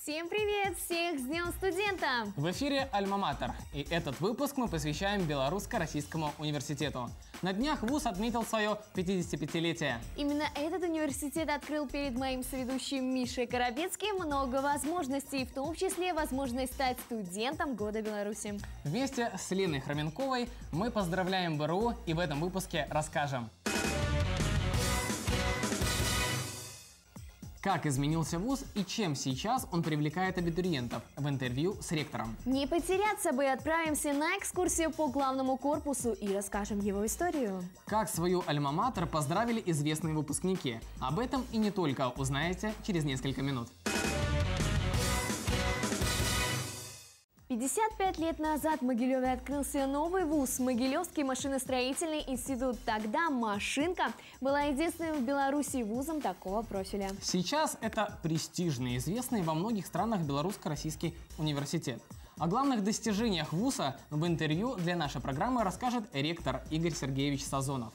Всем привет! Всех с Днем студента! В эфире «Альма-Матер», и этот выпуск мы посвящаем Белорусско-Российскому университету. На днях вуз отметил свое 55-летие. Именно этот университет открыл перед моим соведущим Мишей Коробецким много возможностей, в том числе возможность стать студентом года Беларуси. Вместе с Леной Хроменковой мы поздравляем БРУ и в этом выпуске расскажем. Как изменился вуз и чем сейчас он привлекает абитуриентов в интервью с ректором. Не потеряться бы, отправимся на экскурсию по главному корпусу и расскажем его историю. Как свою альма-матер поздравили известные выпускники. Об этом и не только узнаете через несколько минут. 55 лет назад в Могилеве открылся новый вуз – Могилевский машиностроительный институт. Тогда «Машинка» была единственным в Беларуси вузом такого профиля. Сейчас это престижный, известный во многих странах Белорусско-Российский университет. О главных достижениях вуза в интервью для нашей программы расскажет ректор Игорь Сергеевич Сазонов.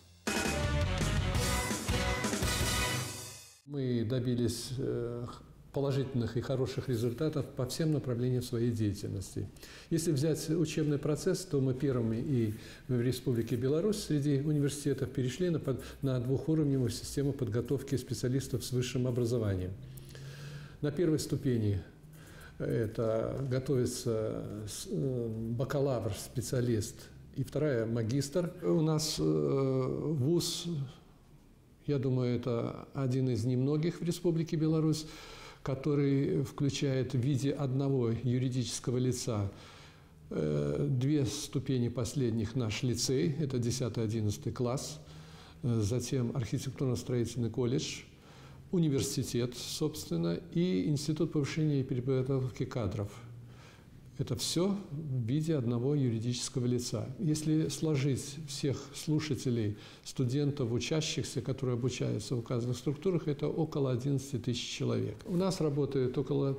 Мы добились положительных и хороших результатов по всем направлениям своей деятельности. Если взять учебный процесс, то мы первыми и в Республике Беларусь среди университетов перешли на двухуровневую систему подготовки специалистов с высшим образованием. На первой ступени это готовится бакалавр, специалист, и вторая – магистр. У нас вуз, я думаю, это один из немногих в Республике Беларусь, который включает в виде одного юридического лица две ступени последних наш лицей, это 10-11 класс, затем архитектурно-строительный колледж, университет, собственно, и Институт повышения и переподготовки кадров. Это все в виде одного юридического лица. Если сложить всех слушателей, студентов, учащихся, которые обучаются в указанных структурах, это около 11 тысяч человек. У нас работает около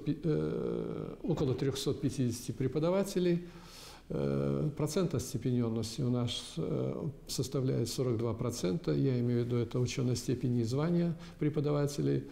350 преподавателей. Процент остепененности у нас составляет 42%. Я имею в виду это ученой степени и звания преподавателей.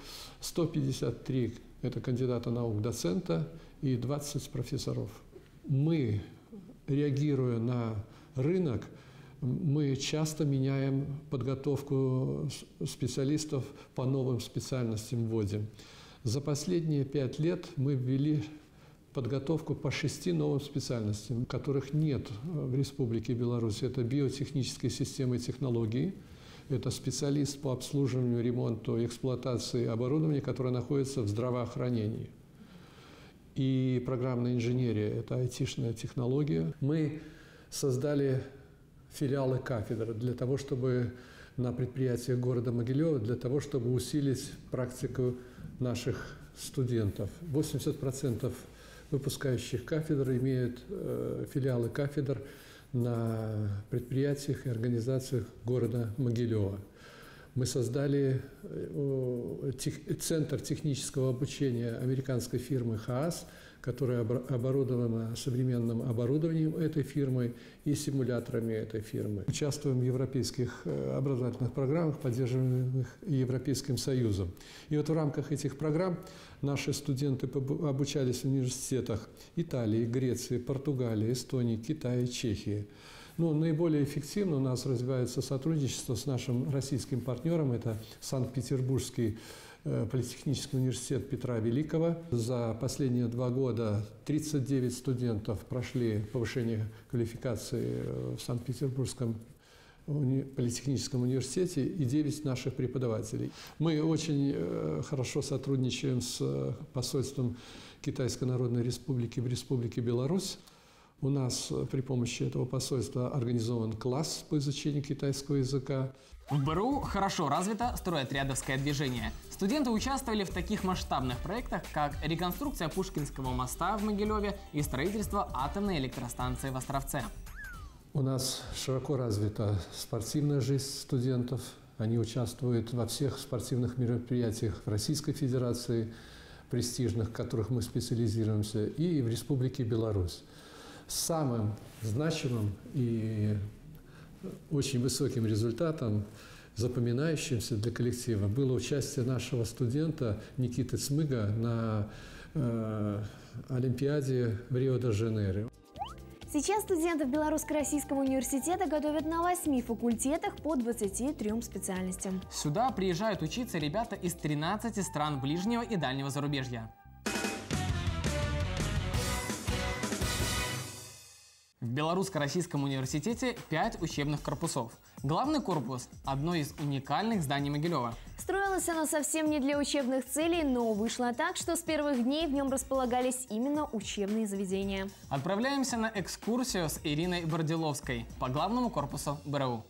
153 – это кандидата наук, доцента, и 20 профессоров. Мы, реагируя на рынок, мы часто меняем подготовку специалистов по новым специальностям вводим. За последние 5 лет мы ввели подготовку по 6 новым специальностям, которых нет в Республике Беларусь. Это биотехнические системы и технологии, это специалист по обслуживанию, ремонту и эксплуатации оборудования, которое находится в здравоохранении. И программная инженерия – это айтишная технология. Мы создали филиалы кафедр для того, чтобы на предприятиях города Могилева, для того, чтобы усилить практику наших студентов. 80% выпускающих кафедр имеют филиалы кафедр на предприятиях и организациях города Могилева. Мы создали центр технического обучения американской фирмы ХААС, которая оборудована современным оборудованием этой фирмы и симуляторами этой фирмы. Участвуем в европейских образовательных программах, поддерживаемых Европейским Союзом. И вот в рамках этих программ наши студенты обучались в университетах Италии, Греции, Португалии, Эстонии, Китая и Чехии. Но наиболее эффективно у нас развивается сотрудничество с нашим российским партнером. Это Санкт-Петербургский политехнический университет Петра Великого. За последние 2 года 39 студентов прошли повышение квалификации в Санкт-Петербургском политехническом университете и 9 наших преподавателей. Мы очень хорошо сотрудничаем с посольством Китайской Народной Республики в Республике Беларусь. У нас при помощи этого посольства организован класс по изучению китайского языка. В БРУ хорошо развито стройотрядовское движение. Студенты участвовали в таких масштабных проектах, как реконструкция Пушкинского моста в Могилеве и строительство атомной электростанции в Островце. У нас широко развита спортивная жизнь студентов. Они участвуют во всех спортивных мероприятиях в Российской Федерации, престижных, в которых мы специализируемся, и в Республике Беларусь. Самым значимым и очень высоким результатом, запоминающимся для коллектива, было участие нашего студента Никиты Цмыга на Олимпиаде в Рио-де-Жанейро. Сейчас студентов Белорусско-Российского университета готовят на 8 факультетах по 23 специальностям. Сюда приезжают учиться ребята из 13 стран ближнего и дальнего зарубежья. В Белорусско-Российском университете 5 учебных корпусов. Главный корпус – одно из уникальных зданий Могилева. Строилось оно совсем не для учебных целей, но вышло так, что с первых дней в нем располагались именно учебные заведения. Отправляемся на экскурсию с Ириной Бордиловской по главному корпусу БРУ.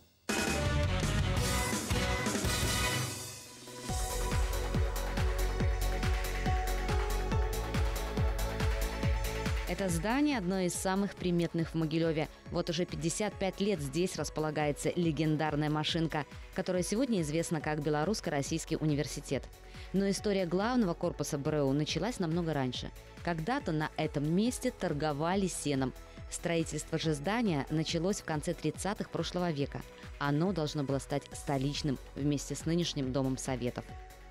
Это здание одно из самых приметных в Могилеве. Вот уже 55 лет здесь располагается легендарная машинка, которая сегодня известна как Белорусско-Российский университет. Но история главного корпуса БРУ началась намного раньше. Когда-то на этом месте торговали сеном. Строительство же здания началось в конце 30-х прошлого века. Оно должно было стать столичным вместе с нынешним Домом Советов.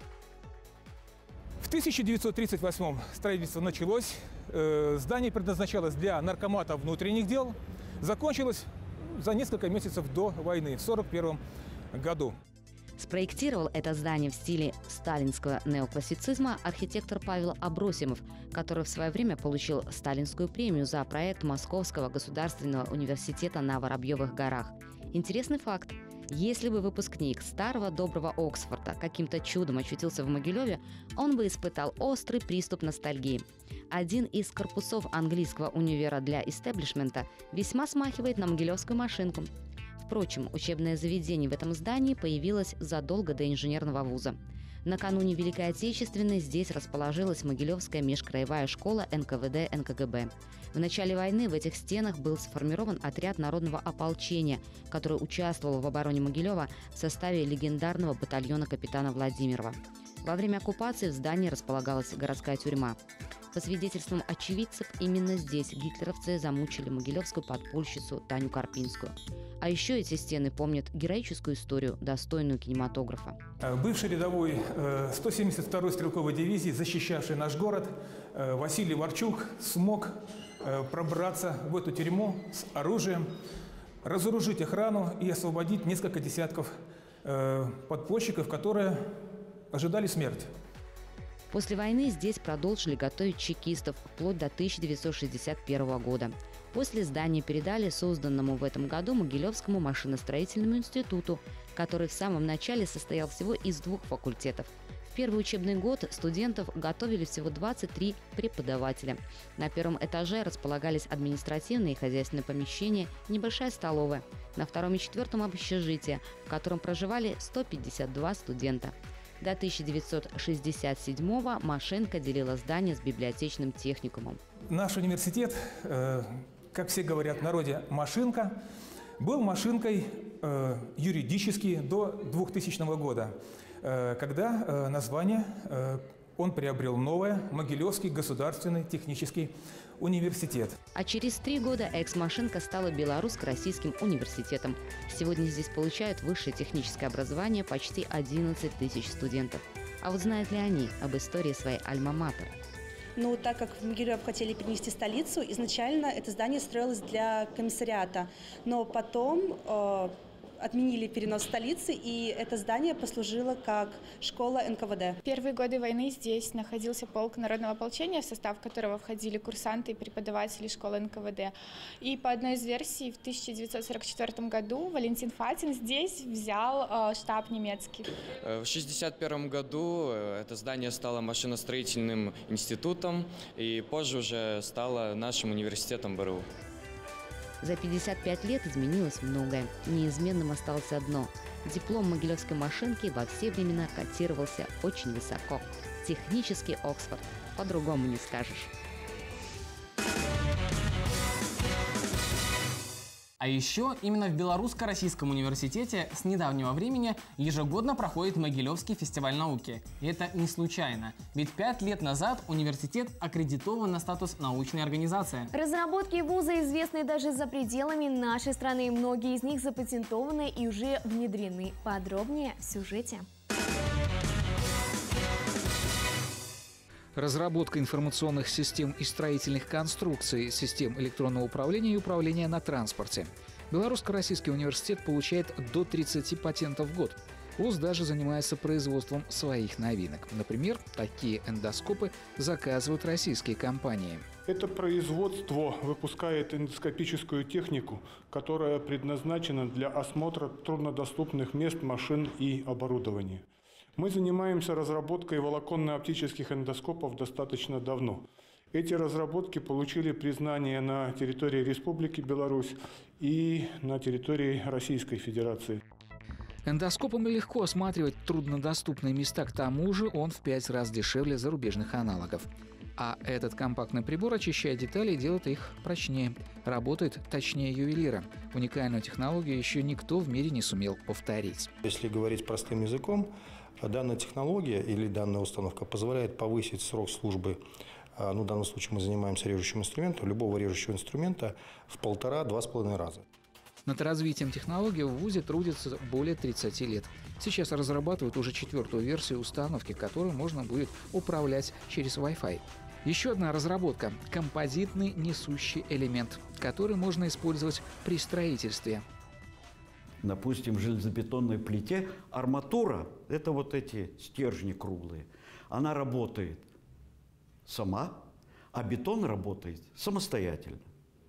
В 1938 строительство началось. Здание предназначалось для наркомата внутренних дел. Закончилось за несколько месяцев до войны, в 1941 году. Спроектировал это здание в стиле сталинского неоклассицизма архитектор Павел Абросимов, который в свое время получил сталинскую премию за проект Московского государственного университета на Воробьевых горах. Интересный факт. Если бы выпускник старого доброго Оксфорда каким-то чудом очутился в Могилеве, он бы испытал острый приступ ностальгии. Один из корпусов английского универа для истеблишмента весьма смахивает на могилевскую машинку. Впрочем, учебное заведение в этом здании появилось задолго до инженерного вуза. Накануне Великой Отечественной здесь расположилась Могилевская межкраевая школа НКВД НКГБ. В начале войны в этих стенах был сформирован отряд народного ополчения, который участвовал в обороне Могилева в составе легендарного батальона капитана Владимирова. Во время оккупации в здании располагалась городская тюрьма. По свидетельствам очевидцев, именно здесь гитлеровцы замучили могилевскую подпольщицу Таню Карпинскую. А еще эти стены помнят героическую историю, достойную кинематографа. Бывший рядовой 172-й стрелковой дивизии, защищавший наш город, Василий Варчук смог пробраться в эту тюрьму с оружием, разоружить охрану и освободить несколько десятков подпольщиков, которые ожидали смерти. После войны здесь продолжили готовить чекистов вплоть до 1961 года. После здания передали созданному в этом году Могилевскому машиностроительному институту, который в самом начале состоял всего из 2 факультетов. В первый учебный год студентов готовили всего 23 преподавателя. На первом этаже располагались административные и хозяйственные помещения, небольшая столовая. На втором и четвертом общежитие, в котором проживали 152 студента. До 1967-го машинка делила здание с библиотечным техникумом. Наш университет, как все говорят в народе, машинка, был машинкой юридически до 2000 года, когда название он приобрел новое – Могилевский государственный технический университет. А через 3 года экс-машинка стала Белорусско-Российским университетом. Сегодня здесь получают высшее техническое образование почти 11 тысяч студентов. А вот знают ли они об истории своей альма-матер? Ну, так как в Могилев хотели перенести столицу, изначально это здание строилось для комиссариата, но потом отменили перенос столицы, и это здание послужило как школа НКВД. В первые годы войны здесь находился полк народного ополчения, в состав которого входили курсанты и преподаватели школы НКВД. И по одной из версий, в 1944 году Валентин Фатин здесь взял штаб немецкий. В 1961 году это здание стало машиностроительным институтом и позже уже стало нашим университетом БРУ. За 55 лет изменилось многое. Неизменным осталось одно. Диплом могилевской машинки во все времена котировался очень высоко. Технический Оксфорд. По-другому не скажешь. А еще именно в Белорусско-Российском университете с недавнего времени ежегодно проходит Могилевский фестиваль науки. И это не случайно, ведь 5 лет назад университет аккредитован на статус научной организации. Разработки вуза известны даже за пределами нашей страны. Многие из них запатентованы и уже внедрены. Подробнее в сюжете. разработка информационных систем и строительных конструкций, систем электронного управления и управления на транспорте. Белорусско-Российский университет получает до 30 патентов в год. ВУЗ даже занимается производством своих новинок. Например, такие эндоскопы заказывают российские компании. Это производство выпускает эндоскопическую технику, которая предназначена для осмотра труднодоступных мест, машин и оборудования. Мы занимаемся разработкой волоконно-оптических эндоскопов достаточно давно. Эти разработки получили признание на территории Республики Беларусь и на территории Российской Федерации. Эндоскопом легко осматривать труднодоступные места, к тому же он в 5 раз дешевле зарубежных аналогов. А этот компактный прибор очищает детали и делает их прочнее. Работает точнее ювелира. Уникальную технологию еще никто в мире не сумел повторить. Если говорить простым языком, данная технология или данная установка позволяет повысить срок службы, в данном случае мы занимаемся режущим инструментом, любого режущего инструмента в 1,5–2,5 раза. Над развитием технологий в ВУЗе трудится более 30 лет. Сейчас разрабатывают уже 4-ю версию установки, которую можно будет управлять через Wi-Fi. Еще одна разработка – композитный несущий элемент, который можно использовать при строительстве. Допустим, в железобетонной плите арматура – это вот эти стержни круглые. Она работает сама, а бетон работает самостоятельно.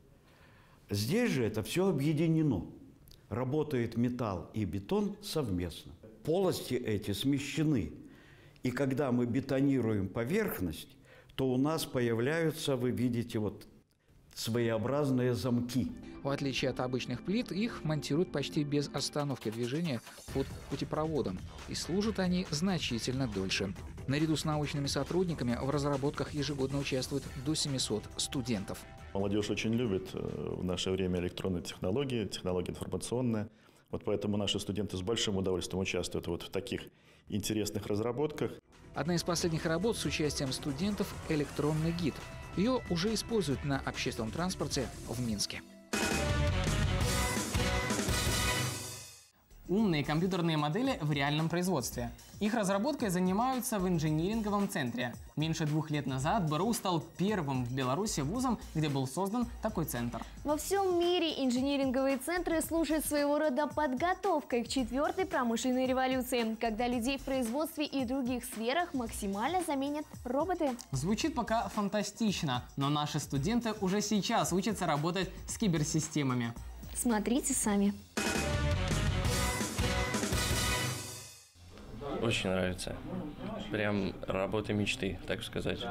Здесь же это все объединено. Работает металл и бетон совместно. Полости эти смещены. И когда мы бетонируем поверхность, то у нас появляются, вы видите, вот своеобразные замки. В отличие от обычных плит, их монтируют почти без остановки движения под путепроводом. И служат они значительно дольше. Наряду с научными сотрудниками в разработках ежегодно участвует до 700 студентов. Молодежь очень любит в наше время электронные технологии, технологии информационные. Вот поэтому наши студенты с большим удовольствием участвуют вот в таких интересных разработках. Одна из последних работ с участием студентов – электронный гид. Ее уже используют на общественном транспорте в Минске. Умные компьютерные модели в реальном производстве. Их разработкой занимаются в инжиниринговом центре. Меньше 2 лет назад БРУ стал первым в Беларуси вузом, где был создан такой центр. Во всем мире инжиниринговые центры служат своего рода подготовкой к 4-й промышленной революции, когда людей в производстве и других сферах максимально заменят роботы. Звучит пока фантастично, но наши студенты уже сейчас учатся работать с киберсистемами. Смотрите сами. Очень нравится. Прям работа мечты, так сказать.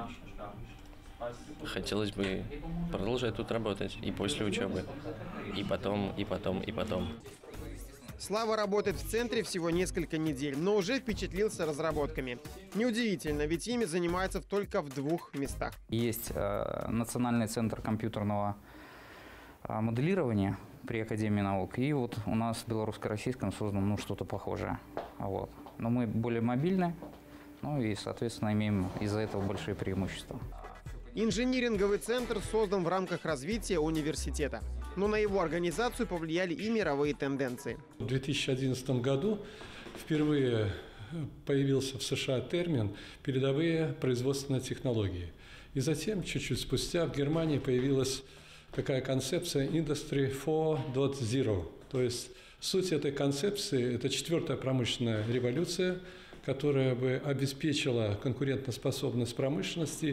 Хотелось бы продолжать тут работать и после учебы, и потом, и потом, и потом. Слава работает в центре всего несколько недель, но уже впечатлился разработками. Неудивительно, ведь ими занимаются только в 2 местах. Есть Национальный центр компьютерного моделирования при Академии наук, и вот у нас в Белорусско-Российском создано что-то похожее. Вот. Но мы более мобильны, и, соответственно, имеем из-за этого большие преимущества. Инжиниринговый центр создан в рамках развития университета, но на его организацию повлияли и мировые тенденции. В 2011 году впервые появился в США термин «передовые производственные технологии». И затем, чуть-чуть спустя, в Германии появилась такая концепция «Industry 4.0», то есть суть этой концепции – это 4-я промышленная революция, которая бы обеспечила конкурентоспособность промышленности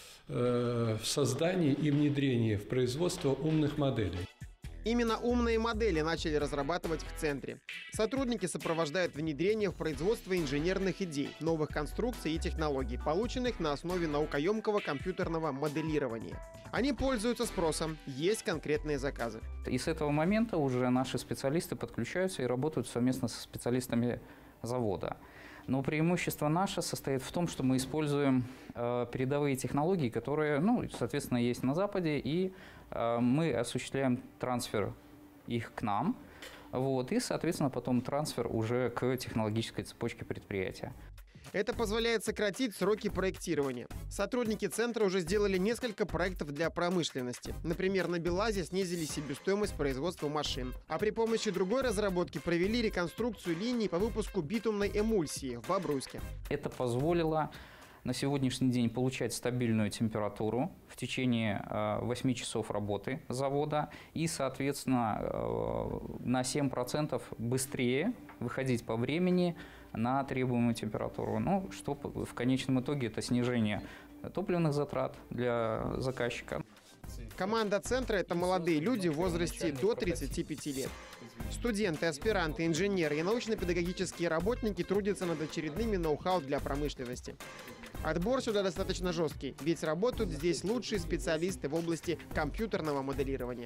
в создании и внедрении в производство умных моделей. Именно умные модели начали разрабатывать в центре. Сотрудники сопровождают внедрение в производство инженерных идей, новых конструкций и технологий, полученных на основе наукоемкого компьютерного моделирования. Они пользуются спросом, есть конкретные заказы. И с этого момента уже наши специалисты подключаются и работают совместно со специалистами завода. Но преимущество наше состоит в том, что мы используем передовые технологии, которые, соответственно, есть на Западе, и мы осуществляем трансфер их к нам, и, соответственно, потом трансфер уже к технологической цепочке предприятия. Это позволяет сократить сроки проектирования. Сотрудники центра уже сделали несколько проектов для промышленности. Например, на БелАЗе снизили себестоимость производства машин. А при помощи другой разработки провели реконструкцию линий по выпуску битумной эмульсии в Бобруйске. Это позволило на сегодняшний день получать стабильную температуру в течение 8 часов работы завода и, соответственно, на 7% быстрее выходить по времени на требуемую температуру. Ну, что в конечном итоге это снижение топливных затрат для заказчика. Команда центра – это молодые люди в возрасте до 35 лет. Студенты, аспиранты, инженеры и научно-педагогические работники трудятся над очередными ноу-хау для промышленности. Отбор сюда достаточно жесткий, ведь работают здесь лучшие специалисты в области компьютерного моделирования.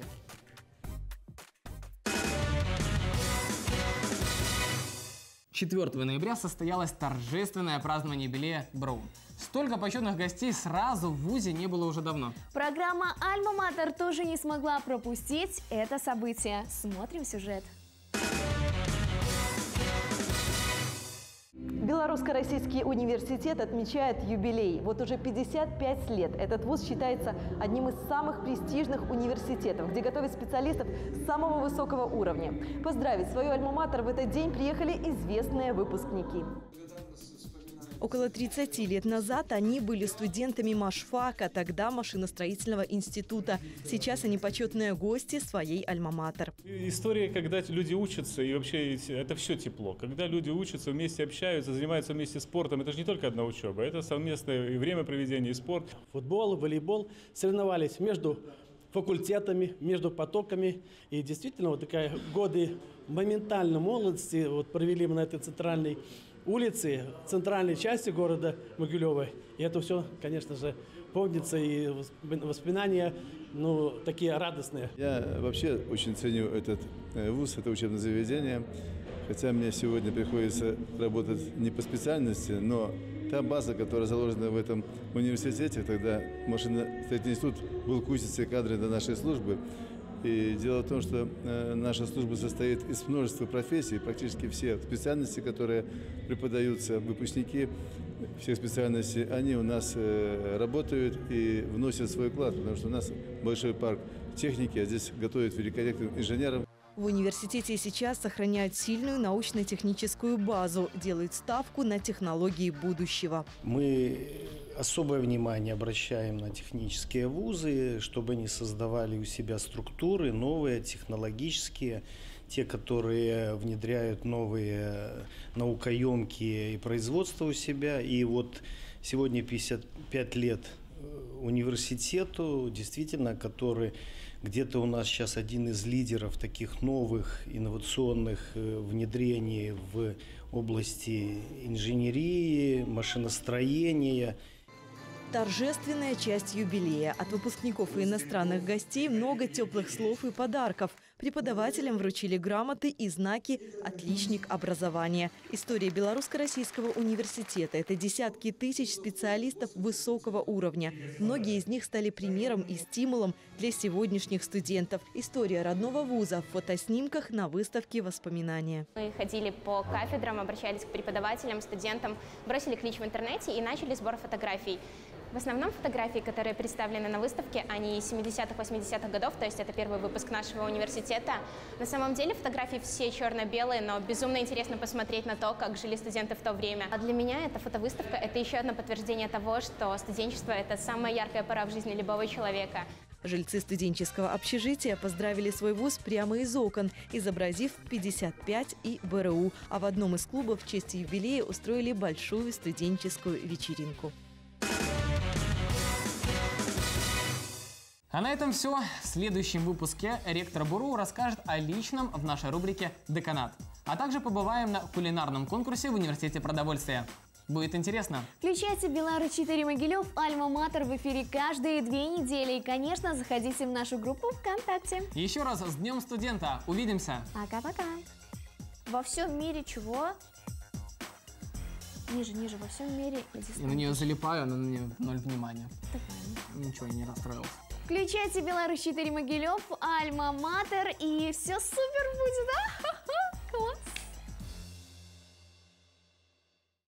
«4 ноября состоялось торжественное празднование юбилея БРУ. Столько почетных гостей сразу в ВУЗе не было уже давно. Программа «Альма-Матер» тоже не смогла пропустить это событие. Смотрим сюжет. Белорусско-российский университет отмечает юбилей. Вот уже 55 лет этот вуз считается одним из самых престижных университетов, где готовят специалистов самого высокого уровня. Поздравить свою альма-матер в этот день приехали известные выпускники. Около 30 лет назад они были студентами машфака, тогда машиностроительного института. Сейчас они почетные гости своей альма-матер. История, когда люди учатся, и вообще это все тепло. Когда люди учатся, вместе общаются, занимаются вместе спортом, это же не только одна учеба, это совместное и время проведения, и спорт. Футбол, волейбол соревновались между факультетами, между потоками. И действительно, вот такие годы моментально молодости вот провели мы на этой центральной улице, центральной части города Могилева. И это все, конечно же, помнится, и воспоминания, ну, такие радостные. Я вообще очень ценю этот вуз, это учебное заведение. Хотя мне сегодня приходится работать не по специальности, но та база, которая заложена в этом университете, тогда машиностроительный институт был кузницей кадры до нашей службы. И дело в том, что наша служба состоит из множества профессий, практически все специальности, которые преподаются, выпускники всех специальностей, они у нас работают и вносят свой вклад, потому что у нас большой парк техники, а здесь готовят великолепных инженеров. В университете сейчас сохраняют сильную научно-техническую базу, делают ставку на технологии будущего. Мы особое внимание обращаем на технические вузы, чтобы они создавали у себя структуры новые, технологические, те, которые внедряют новые наукоемкие производства у себя. И вот сегодня 55 лет университету, действительно, который где-то у нас сейчас один из лидеров таких новых инновационных внедрений в области инженерии, машиностроения. Торжественная часть юбилея. От выпускников и иностранных гостей много теплых слов и подарков. Преподавателям вручили грамоты и знаки «Отличник образования». История Белорусско-российского университета – это десятки тысяч специалистов высокого уровня. Многие из них стали примером и стимулом для сегодняшних студентов. История родного вуза в фотоснимках на выставке «Воспоминания». Мы ходили по кафедрам, обращались к преподавателям, студентам, бросили клич в интернете и начали сбор фотографий. В основном фотографии, которые представлены на выставке, они 70-х, 80-х годов, то есть это первый выпуск нашего университета. На самом деле фотографии все черно-белые, но безумно интересно посмотреть на то, как жили студенты в то время. А для меня эта фотовыставка – это еще одно подтверждение того, что студенчество – это самая яркая пора в жизни любого человека. Жильцы студенческого общежития поздравили свой вуз прямо из окон, изобразив 55 и БРУ. А в одном из клубов в честь юбилея устроили большую студенческую вечеринку. А на этом все. В следующем выпуске ректор БРУ расскажет о личном в нашей рубрике «Деканат». А также побываем на кулинарном конкурсе в Университете продовольствия. Будет интересно. Включайте Беларусь-4 Могилев «Альма-Матер» в эфире каждые 2 недели. И, конечно, заходите в нашу группу ВКонтакте. Еще раз с Днем студента. Увидимся. Пока-пока. Во всем мире чего? Ниже, ниже. Во всем мире. Я на нее залипаю, но на нее 0 внимания. Ничего, я не расстроился. Включайте Беларусь-4 Могилев, Альма-Матер, и все супер будет, да?